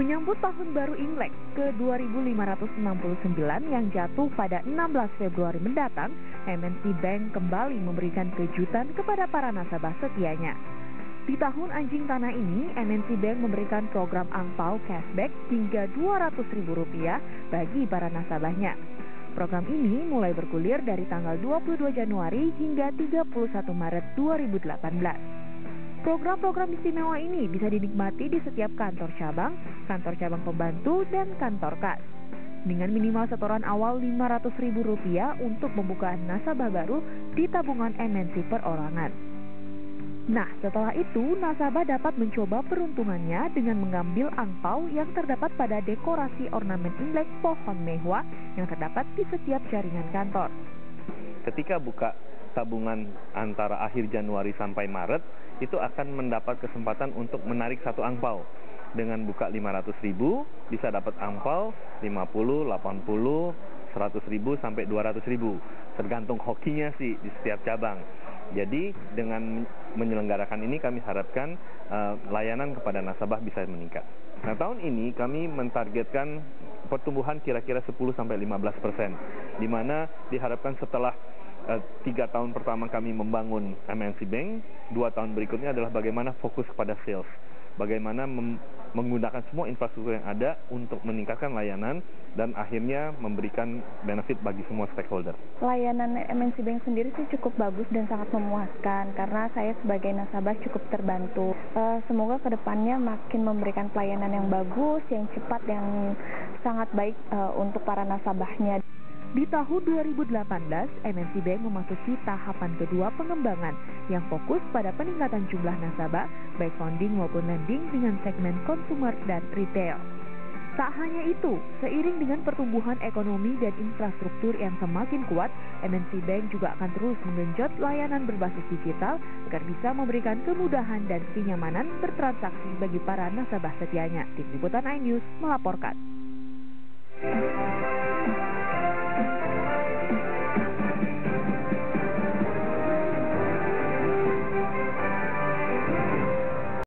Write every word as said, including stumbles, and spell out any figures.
Menyambut Tahun Baru Imlek ke dua ribu lima ratus enam puluh sembilan yang jatuh pada enam belas Februari mendatang, M N C Bank kembali memberikan kejutan kepada para nasabah setianya. Di tahun anjing tanah ini, M N C Bank memberikan program angpau cashback hingga dua ratus ribu rupiah bagi para nasabahnya. Program ini mulai bergulir dari tanggal dua puluh dua Januari hingga tiga puluh satu Maret dua ribu delapan belas. Program-program istimewa ini bisa dinikmati di setiap kantor cabang, kantor cabang pembantu, dan kantor kas. Dengan minimal setoran awal lima ratus ribu rupiah untuk membuka nasabah baru di tabungan M N C perorangan. Nah, setelah itu nasabah dapat mencoba peruntungannya dengan mengambil angpau yang terdapat pada dekorasi ornamen Imlek pohon mehwa yang terdapat di setiap jaringan kantor. Ketika buka tabungan antara akhir Januari sampai Maret, itu akan mendapat kesempatan untuk menarik satu angpau. Dengan buka lima ratus ribu, bisa dapat angpau lima puluh, delapan puluh, seratus ribu, sampai dua ratus ribu. Tergantung hokinya sih di setiap cabang. Jadi dengan menyelenggarakan ini kami harapkan uh, layanan kepada nasabah bisa meningkat. Nah, tahun ini kami mentargetkan pertumbuhan kira-kira sepuluh sampai lima belas persen, di mana diharapkan setelah uh, tiga tahun pertama kami membangun M N C Bank, dua tahun berikutnya adalah bagaimana fokus kepada sales, bagaimana mem- menggunakan semua infrastruktur yang ada untuk meningkatkan layanan dan akhirnya memberikan benefit bagi semua stakeholder. Layanan M N C Bank sendiri sih cukup bagus dan sangat memuaskan karena saya sebagai nasabah cukup terbantu. Uh, semoga kedepannya makin memberikan pelayanan yang bagus, yang cepat, yang sangat baik uh, untuk para nasabahnya. Di tahun dua ribu delapan belas, M N C Bank memasuki tahapan kedua pengembangan yang fokus pada peningkatan jumlah nasabah, baik founding maupun lending dengan segmen consumer dan retail. Tak hanya itu, seiring dengan pertumbuhan ekonomi dan infrastruktur yang semakin kuat, M N C Bank juga akan terus menggenjot layanan berbasis digital agar bisa memberikan kemudahan dan kenyamanan bertransaksi bagi para nasabah setianya. Tim Liputan iNews melaporkan.